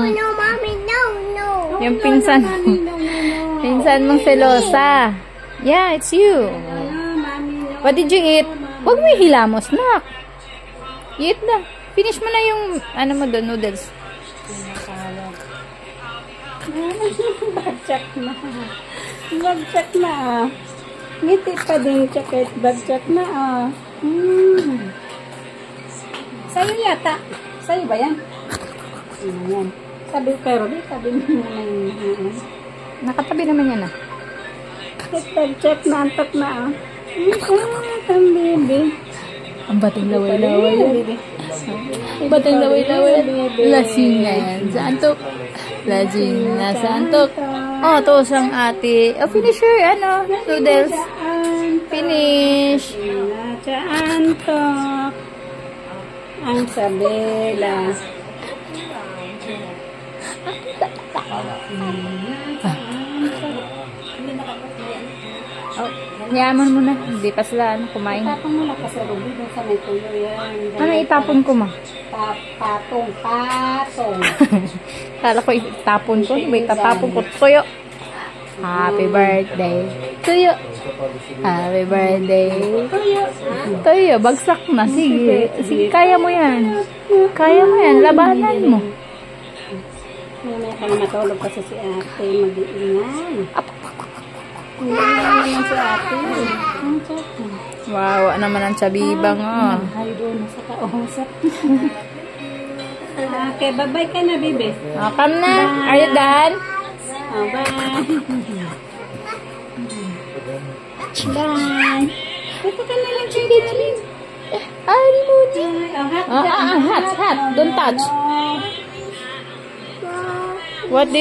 no, mommy, no, no. Yung pinsan mo. Pinsan mong selosa. Yeah, it's you. What did you eat? Huwag mo ihilamos, nak. Eat na. Finish mo na yung, ano mo doon, noodles. Bagsak na. Bagsak na. Ngiti pa din, tsakit. Bagsak na, Sa'yo yata. Sa'yo ba yan? Ayan. Sabi, pero sabi mo na yun. Nakatabi naman yan, ah. Bagsak na, antok na, ang baby. Ang bating laway-laway yan. Bating laway-laway. Lasing na yan. Sa antok. Lasing na sa antok. Oh, to sang ate. Oh, finish your, noodles. Finish. Sa antok. Ang sabela. Oh, yaman mo na. Hindi pa sila kumain. Tapon mo na kasi rubi doon sa may tuyo yan. Ano itapon ko, ma? Patong. Kala ko itapon ko. May tatapon ko. Tuyo. Happy birthday. Tuyo. Happy birthday. Tuyo. Bagsak na. Sige. Sige, kaya mo yan. Kaya mo yan. Labanan mo. May ka na matulog kasi si ate. Mag-iingan. Hindi naman si ate. Ang chat. Wow, naman ang tsabibang, oh. Ay, doon sa kausap. Okay, bye-bye ka na, baby. Oh, come na. Are you done? Oh, bye. Bye. Ito ka na lang, Chidi. Ay, Moody. Hot. Hot. Don't touch. What